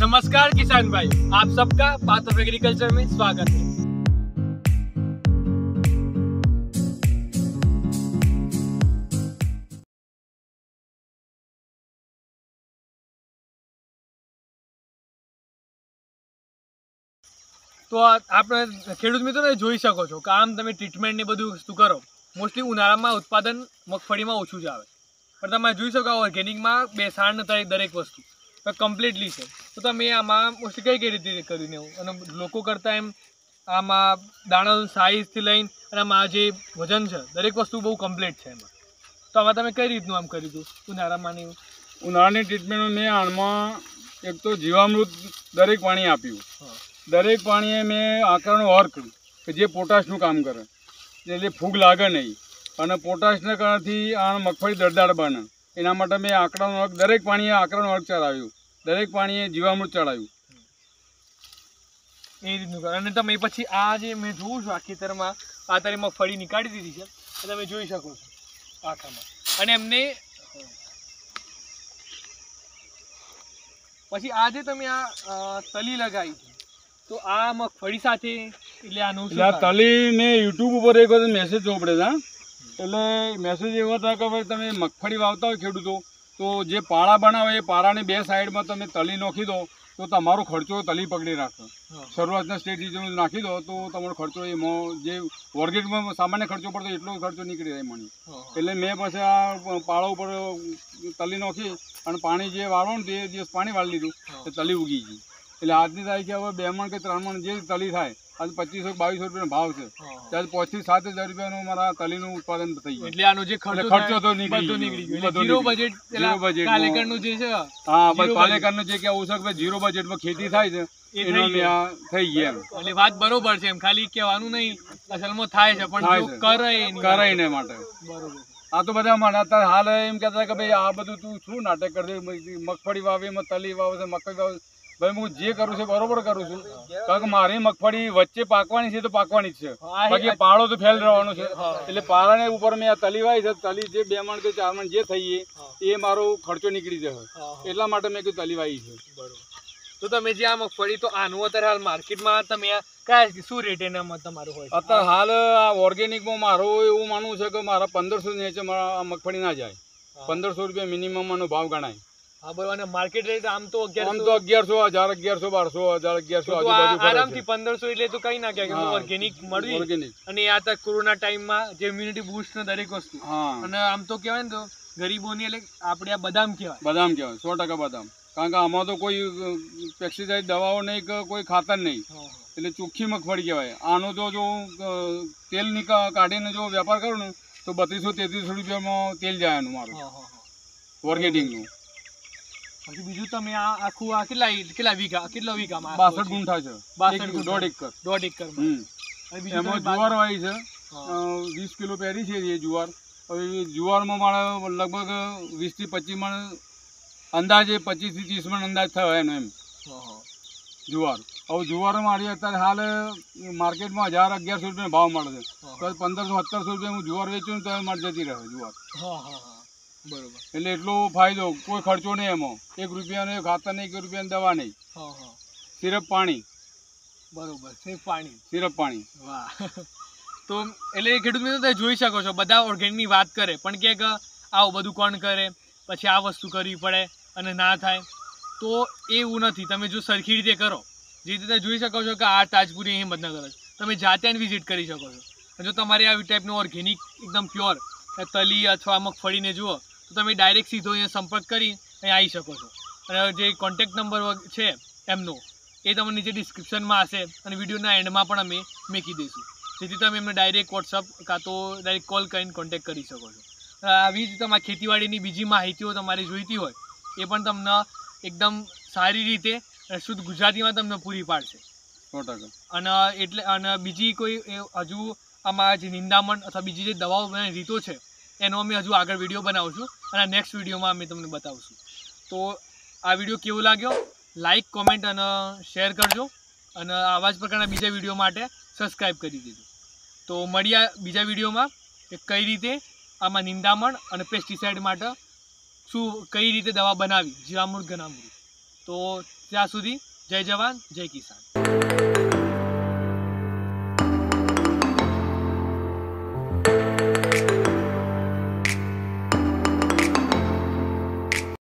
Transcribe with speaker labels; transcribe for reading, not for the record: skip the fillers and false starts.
Speaker 1: नमस्कार किसान भाई, आप सबका पाथ ऑफ एग्रीकल्चर में स्वागत है। तो આપણે ખેડૂત મિત્રોને જોઈ શકો છો કે આમ તમે ટ્રીટમેન્ટ ને બધું વસ્તુ કરો, મોસ્ટલી ઉનાળામાં ઉત્પાદન મગફળીમાં ઓછું જ આવે, પણ તમે જોઈ શકો ઓર્ગેનિકમાં બેસાણ થાય દરેક વસ્તુ કમ્પ્લીટલી છે। તો તમે આમાં મોસ્ટલી કઈ રીતે કર્યું ને અને લોકો કરતાં એમ આમાં દાણાનું સાઇઝથી લઈને અને આમાં જે વજન છે દરેક વસ્તુ બહુ કમ્પ્લીટ છે એમાં। તો આમાં તમે કઈ રીતનું આમ કર્યું હતું ઉનાળામાં?
Speaker 2: ઉનાળાની ટ્રીટમેન્ટ મેં આમાં એક તો જીવામૃત દરેક પાણી આપ્યું, દરેક પાણીએ મેં આંકડાનો વર્ક કર્યું કે જે પોટાશનું કામ કરે, એટલે ફૂગ લાગે નહીં અને પોટાશના કારણથી આ મગફળી દળદાર બને, એના માટે મેં આંકડાનો વર્ક દરેક પાણીએ આંકડાનો વર્ક ચડાવ્યું, દરેક પાણીએ જીવામૃત ચડાવ્યું
Speaker 1: એ રીતનું કરે। અને તમે પછી આ જે મેં જોઉં છું આ ખેતરમાં આ તારી મગફળી નીકાળી દીધી છે, તમે જોઈ શકો છો આખામાં, અને એમને પછી આ જે તમે આ તલી લગાવી છે તો આ મગફળી સાથે એટલે આનું
Speaker 2: તલી મેં યુટ્યુબ ઉપર એક વખત મેસેજ જોવો પડે છે, એટલે મેસેજ એવો હતા કે ભાઈ તમે મગફળી વાવતા હોય ખેડૂતો તો જે પાળા બનાવે એ પાળાની બે સાઈડમાં તમે તલી નાખી દો તો તમારો ખર્ચો તલી પકડી રાખે। શરૂઆતના સ્ટેજથી જો નાખી દો તો તમારો ખર્ચો એમાં જે ઓર્ગેનિકમાં સામાન્ય ખર્ચો પડતો એટલો ખર્ચો નીકળી જાય મને, એટલે મેં પછી આ પાળા ઉપર તલી નાખી અને પાણી જે વાળવાનું તે દિવસ પાણી વાળી લીધું તો તલી ઉગી ગઈ। એટલે આજની તારીખે હવે 2 મણ કે 3 મણ જે તલી થાય आज 2500-2200 રૂપિયાનો ભાવ છે, ત્યારે 5 થી 7,000 રૂપિયાનું મારા તલીનું ઉત્પાદન થઈ ગયું।
Speaker 1: એટલે આનો જે ખર્ચો તો નીકળી ગયો, ઝીરો બજેટ પાલેકરનું જે છે,
Speaker 2: હા ભાઈ પાલેકરનું જે કે ઓછક ભાઈ ઝીરો બજેટમાં ખેતી થાય છે એનો થઈ ગયા।
Speaker 1: એટલે વાત બરોબર છે, એમ ખાલી કહેવાનું નહીં, અસલમાં થાય છે પણ કરે
Speaker 2: ને માટે બરોબર। આ તો બધા મને અત્યારે હાલ એમ કહેતા કે ભાઈ આ બધું તું શું નાટક કરશે, મગફળી વાવે એમાં તલી વાવે છે, મકઈ વાવે, ભાઈ હું જે કરું છું બરોબર કરું છું, કારણ કે મારી મગફળી વચ્ચે પાકવાની છે તો પાકવાની જ છે, બાકી પાળો તો ફેલ રહેવાનો છે, એટલે પાળાને ઉપર મેં આ તલી વાવી છે, તલી જે 2 મણ કે 4 મણ જે થઈએ એ મારો ખર્ચો નીકળી જશે, એટલા માટે મેં કીધું તલી વાવી છે।
Speaker 1: બરોબર। તો તમે જે આ મગફળી તો આનું અત્યારે હાલ માર્કેટમાં તમે કયા શું રેટ એનામાં તમારું હોય?
Speaker 2: અત્યારે હાલ આ ઓર્ગેનિકમાં મારું એવું માનવું છે કે મારા 1500 નીચે મારા મગફળી ના જાય, 1500 રૂપિયા મિનિમમ આનો ભાવ ગણાય।
Speaker 1: હા બરોબર। અને માર્કેટ રેટ આમ તો
Speaker 2: 1100, 1100, 1200, 1100
Speaker 1: આરામથી 1500 એટલે તો કઈ ના કહેવાય કે ઓર્ગેનિક મળવી, અને આ તો કોરોના ટાઈમમાં જે ઇમ્યુનિટી બૂસ્ટ ને દરેક વસ્તુ, અને આમ તો કહેવાય ને તો ગરીબોની એટલે આપણે આ બદામ કહેવાય,
Speaker 2: 100% બદામ, કારણ કે આમાં તો કોઈ પેસ્ટિસાઇડ દવાઓ નહીં કે કોઈ ખાતર નહીં, એટલે ચોખ્ખી મગફળી કહેવાય। આનો તો જો તેલ કાઢીને જો વેપાર કરું ને તો 3200-3300 રૂપિયામાં તેલ જાય એનું મારું ઓર્ગેનિકનું।
Speaker 1: પછી બીજું તમે આ આખું આ કેટલા વીઘામાં?
Speaker 2: 62 ગુંઠા છે, 1.5 એકર। એમાં જુવાર વાવી છે, 20 કિલો પેરી છે એ જુવાર। હવે જુવારમાં મારે લગભગ 20 થી 25 મણ અંદાજે 25 થી 30 મણ અંદાજ થયો એનો એમ જુવાર। હવે જુવાર મારી અત્યારે હાલ માર્કેટમાં 1000-1100 રૂપિયાનો ભાવ મળે છે, તો 1500-1700 રૂપિયા હું જુવાર વેચું તો મારે જતી રહે જુવાર।
Speaker 1: બરોબર।
Speaker 2: એટલે એટલો ફાયદો, કોઈ ખર્ચો નહીં એમાં, 1 રૂપિયાનો ખાતર નહીં, 1 રૂપિયાની દવા નહીં, સિર્ફ પાણી।
Speaker 1: બરોબર, સિર્ફ
Speaker 2: પાણી।
Speaker 1: વાહ। તો એટલે ખેડૂત મિત્રો તમે જોઈ શકો છો બધા ઓર્ગેનિકની વાત કરે પણ કે આવું બધું કોણ કરે, પછી આ વસ્તુ કરવી પડે અને ના થાય, તો એવું નથી। તમે જો સરખી રીતે કરો, જે રીતે તમે જોઈ શકો છો કે આ તાજપુરી હિંમતનગર તમે જાતે વિઝિટ કરી શકો છો, જો તમારે આ ટાઈપનું ઓર્ગેનિક એકદમ પ્યોર તલી અથવા મગફળીને જુઓ તો તમે ડાયરેક્ટ સીધો અહીંયા સંપર્ક કરી અહીંયા આવી શકો છો, અને જે કોન્ટેક્ટ નંબર છે એમનો એ તમને નીચે ડિસ્ક્રિપ્શનમાં હશે અને વિડીયોના એન્ડમાં પણ અમે મૂકી દઈશું, જેથી તમે એમને ડાયરેક્ટ વોટ્સઅપ કાં તો ડાયરેક્ટ કોલ કરીને કોન્ટેક્ટ કરી શકો છો। આવી જ તમારી ખેતીવાડીની બીજી માહિતીઓ તમારે જોઈતી હોય એ પણ તમને એકદમ સારી રીતે અને શુદ્ધ ગુજરાતીમાં તમને પૂરી પાડશે
Speaker 2: 100%।
Speaker 1: અને બીજી કોઈ હજુ આમાં જે નિંદામણ અથવા બીજી જે દવાઓ રીતો છે એનો અમે હજુ આગળ વિડીયો બનાવશું અને નેક્સ્ટ વિડીયોમાં અમે તમને બતાવશું। તો આ વિડીયો કેવો લાગ્યો લાઈક, કોમેન્ટ અને શેર કરજો, અને આવા જ પ્રકારના બીજા વિડીયો માટે સબસ્ક્રાઈબ કરી દેજો। તો મળ્યા બીજા વિડીયોમાં કે કઈ રીતે આમાં નિંદામણ અને પેસ્ટિસાઇડ માટે કઈ રીતે દવા બનાવી, જીવામૃત, ઘનામૃત। તો ત્યાં સુધી જય જવાન જય કિસાન.